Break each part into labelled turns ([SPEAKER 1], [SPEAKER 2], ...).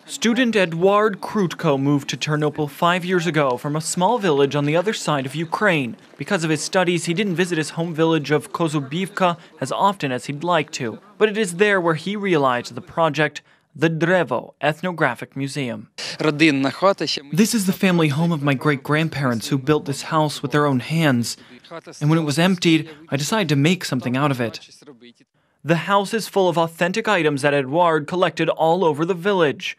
[SPEAKER 1] Student Eduard Krutko moved to Ternopil 5 years ago from a small village on the other side of Ukraine. Because of his studies, he didn't visit his home village of Kozubivka as often as he'd like to. But it is there where he realized the project, the Drevo Ethnographic Museum. This is the family home of my great-grandparents who built this house with their own hands. And when it was emptied, I decided to make something out of it. The house is full of authentic items that Eduard collected all over the village.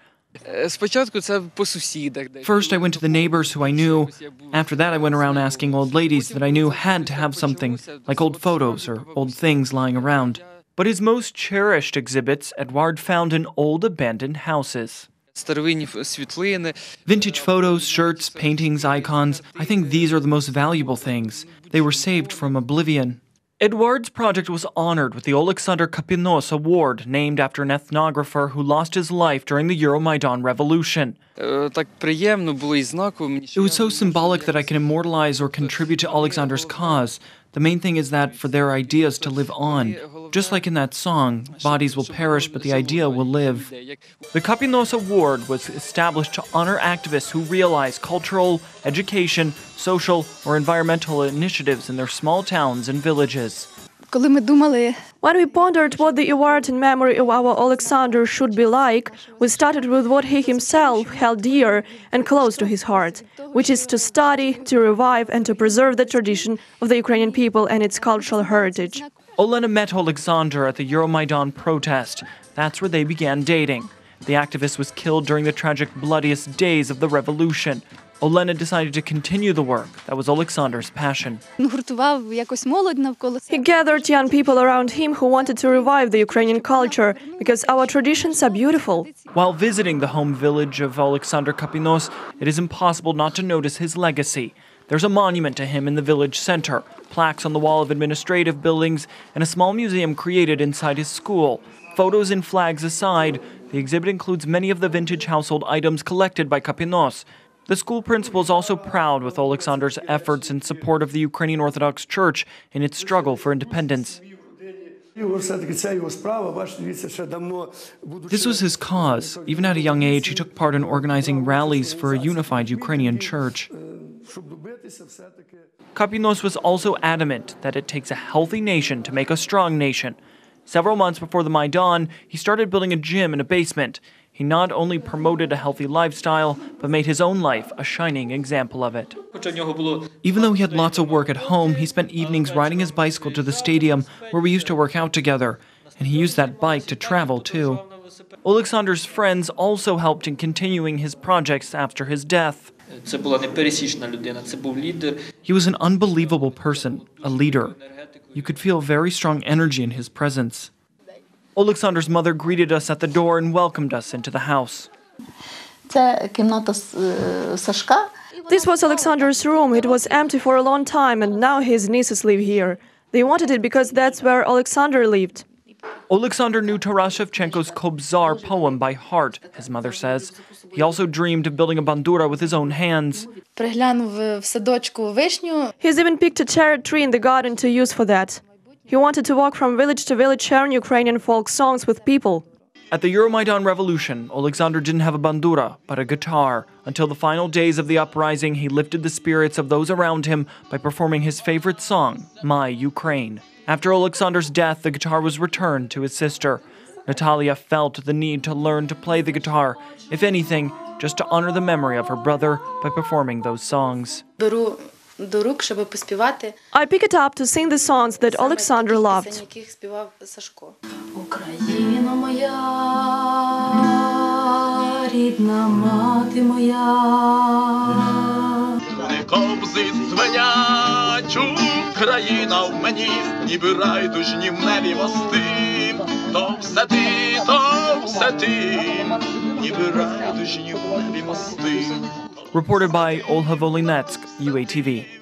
[SPEAKER 1] First, I went to the neighbors who I knew. After that, I went around asking old ladies that I knew had to have something, like old photos or old things lying around. But his most cherished exhibits, Eduard found in old abandoned houses. Vintage photos, shirts, paintings, icons, I think these are the most valuable things. They were saved from oblivion. Eduard's project was honored with the Oleksandr Kapynos Award, named after an ethnographer who lost his life during the Euromaidan Revolution. It was so symbolic that I can immortalize or contribute to Alexander's cause. The main thing is that for their ideas to live on. Just like in that song, bodies will perish, but the idea will live. The Kapynos Award was established to honor activists who realize cultural, education, social, or environmental initiatives in their small towns and villages.
[SPEAKER 2] When we pondered what the award in memory of our Alexander should be like, we started with what he himself held dear and close to his heart, which is to study, to revive, and to preserve the tradition of the Ukrainian people and its cultural heritage.
[SPEAKER 1] Olena met Alexander at the Euromaidan protest. That's where they began dating. The activist was killed during the tragic bloodiest days of the revolution. Olena decided to continue the work. That was Alexander's passion.
[SPEAKER 2] He gathered young people around him who wanted to revive the Ukrainian culture, because our traditions are beautiful.
[SPEAKER 1] While visiting the home village of Oleksandr Kapynos, it is impossible not to notice his legacy. There's a monument to him in the village center, plaques on the wall of administrative buildings, and a small museum created inside his school. Photos and flags aside, the exhibit includes many of the vintage household items collected by Kapynos. The school principal is also proud with Alexander's efforts in support of the Ukrainian Orthodox Church in its struggle for independence. This was his cause. Even at a young age, he took part in organizing rallies for a unified Ukrainian church. Kapynos was also adamant that it takes a healthy nation to make a strong nation. Several months before the Maidan, he started building a gym in a basement. He not only promoted a healthy lifestyle, but made his own life a shining example of it. Even though he had lots of work at home, he spent evenings riding his bicycle to the stadium where we used to work out together. And he used that bike to travel, too. Alexander's friends also helped in continuing his projects after his death. He was an unbelievable person, a leader. You could feel very strong energy in his presence. Alexander's mother greeted us at the door and welcomed us into the house.
[SPEAKER 2] This was Alexander's room. It was empty for a long time, and now his nieces live here. They wanted it because that's where Alexander lived.
[SPEAKER 1] Alexander knew Taras Shevchenko's Kobzar poem by heart, his mother says. He also dreamed of building a bandura with his own hands.
[SPEAKER 2] He's even picked a cherry tree in the garden to use for that. He wanted to walk from village to village sharing Ukrainian folk songs with people.
[SPEAKER 1] At the Euromaidan Revolution, Alexander didn't have a bandura, but a guitar. Until the final days of the uprising, he lifted the spirits of those around him by performing his favorite song, My Ukraine. After Alexander's death, the guitar was returned to his sister. Natalia felt the need to learn to play the guitar, if anything, just to honor the memory of her brother by performing those songs.
[SPEAKER 2] I pick it up to sing the songs that Alexander loved.
[SPEAKER 3] Україна в мені, ніби райдужні в небі мости. То все ти, ніби райдужні в небі мости.
[SPEAKER 1] Reported by Olha Volinetsk, UATV.